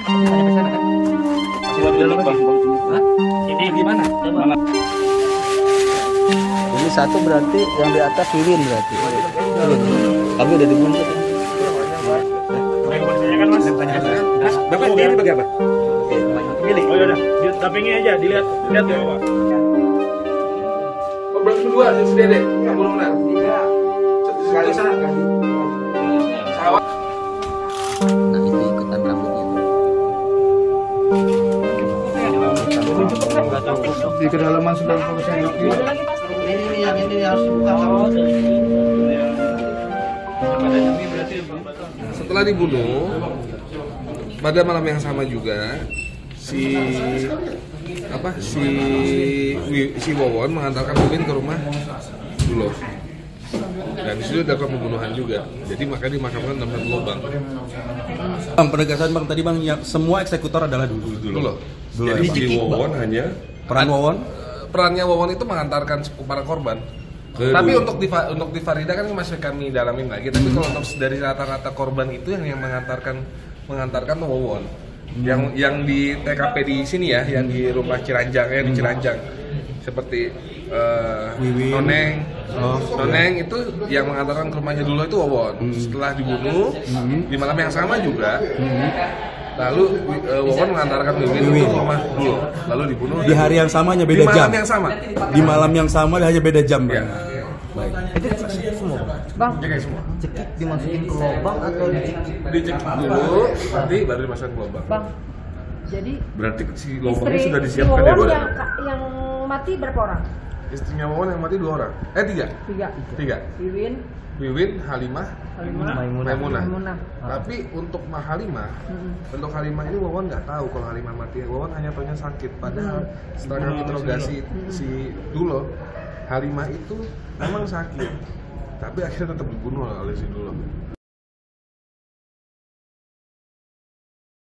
Sampai sana kan? Masih lebih dalam lagi. Hah? Ini gimana? Coba. Ini satu berarti yang di atas Wiwin berarti. Tapi udah dibunuh. Bapak ini pakai apa? Pilih. Oh yaudah, ditampingi aja, lihat ya. Oh berarti berdua, si Dede, nggak belum benar. Tiga. Sekali sana. Sawah. Nah itu ikutan rambutnya. Di kedalaman sudah fokusnya lagi. Ini yang ini harus buka. Setelah dibunuh, pada malam yang sama juga si Wawon mengantarkan Wiwin ke rumah Dulo. Dan di situ dilakukan pembunuhan juga. Jadi maka dimakamkan dalam satu lubang. Bang, penegasan Bang tadi Bang, ya, semua eksekutor adalah Dulo. Jadi si Wawon hanya Peran Wawon? Perannya Wawon itu mengantarkan para korban. Tapi untuk di Farida kan masih kami dalamin lagi. Tapi kalau untuk dari rata-rata korban itu yang mengantarkan Wawon. Yang di TKP di sini ya, yang di rumah Ciranjang di Ciranjang. Seperti Noneng. Noneng itu yang mengantarkan ke rumahnya dulu itu Wawon. Setelah dibunuh di malam yang sama juga. Lalu Wawon mengantarkan Wiwin ke rumah dulu. Lalu dibunuh Di hari yang sama hanya beda di jam. malam yang sama. Di malam yang sama hanya beda jam. Ya. Baik. Itu cekik semua bang. Jaga semua. Cekik dimasukin ke lubang atau dicekik? Dicekik dulu, nanti baru dimasukkan ke lubang. Bang, jadi Berarti si istri lubangnya sudah si disiapkan ya, Wawon Bu? yang mati berapa orang? Istrinya Wawon yang mati 2 orang. 3. Tiga. Wiwin, Halimah, Maimunah. Maimunah. Tapi untuk Halimah, untuk Halimah ini Wawon nggak tahu kalau Halimah mati. Wawon hanya tahunya sakit. Padahal setelah kami interogasi si Dulo, Halimah itu memang sakit. Tapi akhirnya tetap dibunuh oleh si Dulo.